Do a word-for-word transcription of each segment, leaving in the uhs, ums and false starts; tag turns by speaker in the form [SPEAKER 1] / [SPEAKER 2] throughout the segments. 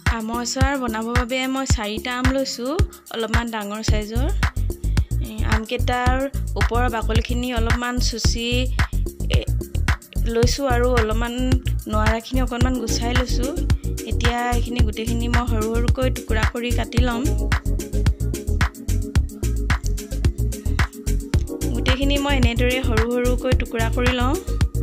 [SPEAKER 1] আমৰ আচাৰ বনাবৰ বাবে মই চাৰিটা আম লৈছোঁ, অলপমান ডাঙৰ সাইজৰ। আমকেইটাৰ ওপৰৰ বাকলিখিনি অলপমান চুচি লৈছোঁ আৰু অলপমান নোৱাৰাখিনি অকণমান গুচাই লৈছোঁ। এতিয়া এইখিনি গোটেইখিনি মই সৰু সৰুকৈ টুকুৰা কৰি কাটি ল'ম। গোটেইখিনি মই এনেদৰে সৰু সৰুকৈ টুকুৰা কৰি লওঁ।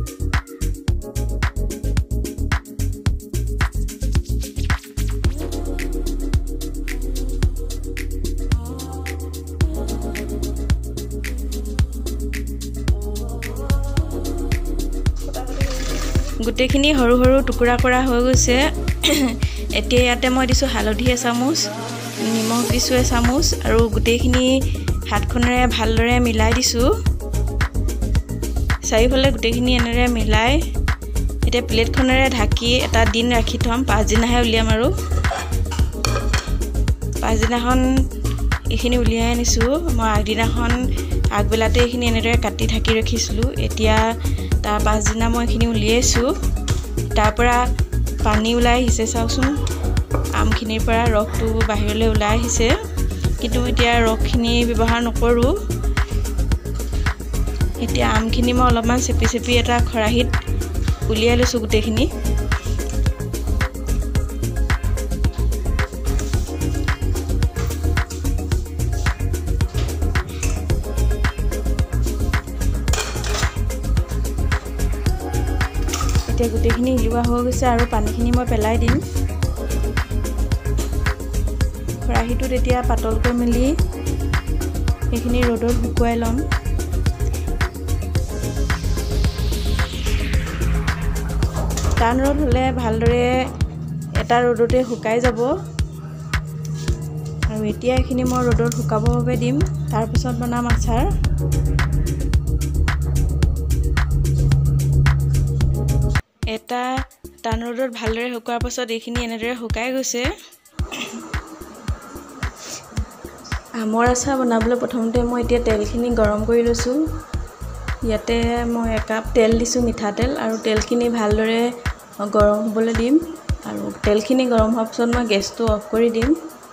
[SPEAKER 1] গোটেইখিনি সৰু সৰু টুকুৰা কৰা হৈ গৈছে। এতিয়া ইয়াতে মই দিছোঁ হালধি এচামুচ, নিমখ দিছোঁ এচামুচ আৰু গোটেইখিনি হাতখনেৰে ভালদৰে মিলাই দিছোঁ। চাৰিওফালে গোটেইখিনি এনেদৰে মিলাই এতিয়া প্লেটখনেৰে ঢাকি এটা দিন ৰাখি থ'ম। পাছদিনাহে উলিয়াম আৰু পাছদিনাখন এইখিনি উলিয়াই আনিছোঁ। মই আগদিনাখন আগবেলাতে এইখিনি এনেদৰে কাটি ঢাকি ৰাখিছিলোঁ। এতিয়া তাৰ পাছদিনা মই এইখিনি উলিয়াইছোঁ। তাৰ পৰা পানী ওলাই আহিছে, চাওকচোন আমখিনিৰ পৰা ৰসটো বাহিৰলৈ ওলাই আহিছে, কিন্তু এতিয়া ৰসখিনি ব্যৱহাৰ নকৰোঁ। এতিয়া আমখিনি মই অলপমান চেপি চেপি এটা খৰাহীত উলিয়াই লৈছোঁ গোটেইখিনি। এতিয়া গোটেইখিনি উলিওৱা হৈ গৈছে আৰু পানীখিনি মই পেলাই দিম। খৰাহীটোত এতিয়া পাতলকৈ মেলি সেইখিনি ৰ'দত শুকুৱাই ল'ম। টান ৰ'দ হ'লে ভালদৰে এটা ৰ'দতে শুকাই যাব আৰু এতিয়া এইখিনি মই ৰ'দত শুকাবৰ বাবে দিম, তাৰপিছত বনাম আচাৰ। এটা টান ৰ'দত ভালদৰে শুকোৱাৰ পাছত এইখিনি এনেদৰে শুকাই গৈছে। আমৰ আচাৰ বনাবলৈ প্ৰথমতে মই এতিয়া তেলখিনি গৰম কৰি লৈছোঁ। ইয়াতে মই একাপ তেল দিছোঁ, মিঠাতেল, আৰু তেলখিনি ভালদৰে গৰম হ'বলৈ দিম আৰু তেলখিনি গৰম হোৱাৰ পিছত মই গেছটো অফ কৰি দিম।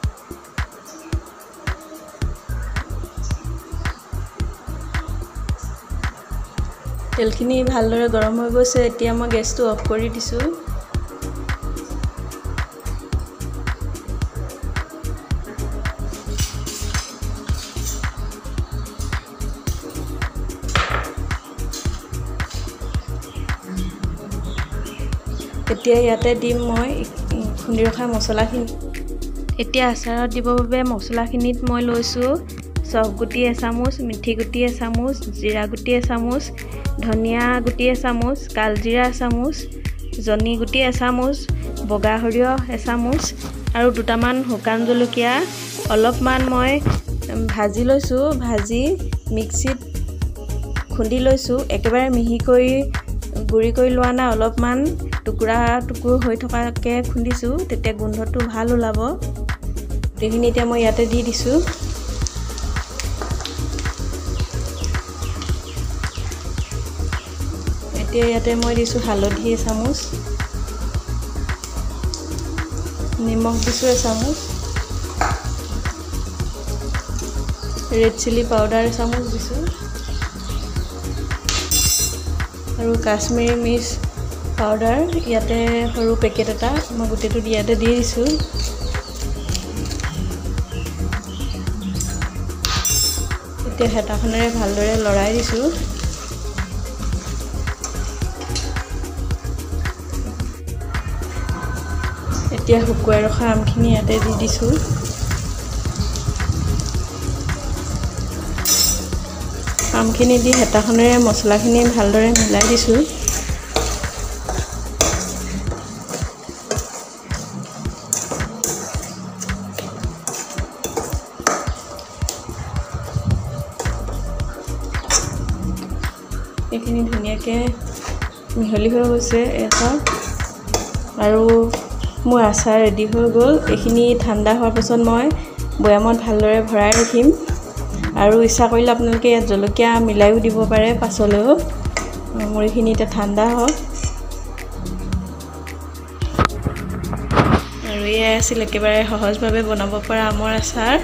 [SPEAKER 1] তেলখিনি ভালদৰে গৰম হৈ গৈছে। এতিয়া মই গেছটো অফ কৰি দিছোঁ। এতিয়া ইয়াতে দিম মই খুন্দি ৰখা মছলাখিনি। এতিয়া আচাৰত দিবৰ বাবে মছলাখিনিত মই লৈছোঁ চফ গুটি এচামুচ, মিঠি গুটি এচামুচ, জিৰা গুটি এচামুচ, ধনিয়া গুটি এচামুচ, কালজিৰা এচামুচ, জনি গুটি এচামুচ, বগা সৰিয়হ এচামুচ আৰু দুটামান শুকান জলকীয়া অলপমান মই ভাজি লৈছোঁ। ভাজি মিক্সিত খুন্দি লৈছোঁ। একেবাৰে মিহিকৈ গুড়ি কৰি লোৱা নাই, অলপমান টুকুৰা টুকুৰ হৈ থকাকৈ খুন্দিছোঁ, তেতিয়া গোন্ধটো ভাল ওলাব। গোটেইখিনি এতিয়া মই ইয়াতে দি দিছোঁ। এতিয়া ইয়াতে মই দিছোঁ হালধি এচামুচ, নিমখ দিছোঁ এচামুচ, ৰেড চিলি পাউডাৰ এচামুচ দিছোঁ আৰু কাশ্মীৰী মিৰ্চ পাউডাৰ ইয়াতে সৰু পেকেট এটা মই গোটেইটো ইয়াতে দি দিছোঁ। এতিয়া হেতাখনেৰে ভালদৰে লৰাই দিছোঁ। এতিয়া শুকুৱাই ৰখা আমখিনি ইয়াতে দি দিছোঁ। আমখিনি দি হেতাখনেৰে মছলাখিনি ভালদৰে মিলাই দিছোঁ। এইখিনি ধুনীয়াকৈ মিহলি হৈ গৈছে এটা, আৰু মোৰ আচাৰ ৰেডি হৈ গ'ল। এইখিনি ঠাণ্ডা হোৱাৰ পাছত মই বৈয়ামত ভালদৰে ভৰাই ৰাখিম, আৰু ইচ্ছা কৰিলে আপোনালোকে ইয়াত জলকীয়া মিলাইও দিব পাৰে পাছলৈও। মোৰ এইখিনি এতিয়া ঠাণ্ডা হওক। আৰু এয়াই আছিল একেবাৰে সহজভাৱে বনাব পৰা আমৰ আচাৰ।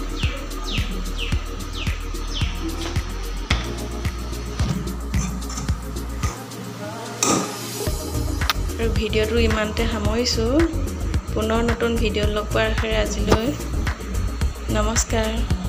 [SPEAKER 1] আৰু ভিডিঅ'টো ইমানতে সামৰিছোঁ। পুনৰ নতুন ভিডিঅ' লগ পোৱাৰ আশাৰে আজিলৈ নমস্কাৰ।